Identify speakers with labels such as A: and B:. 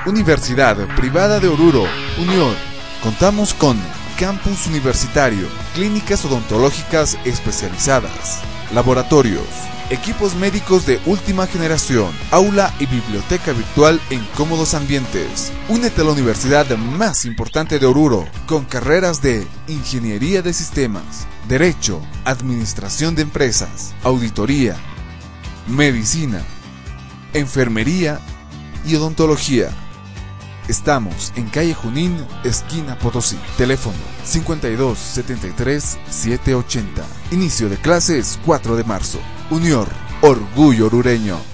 A: Universidad Privada de Oruro, Unión. Contamos con campus universitario, clínicas odontológicas especializadas, laboratorios, equipos médicos de última generación, aula y biblioteca virtual en cómodos ambientes. Únete a la universidad más importante de Oruro, con carreras de Ingeniería de Sistemas, Derecho, Administración de Empresas, Auditoría, Medicina, Enfermería y Odontología. Estamos en calle Junín, esquina Potosí. Teléfono 52 73 780. Inicio de clases 4 de marzo. Unión, orgullo orureño.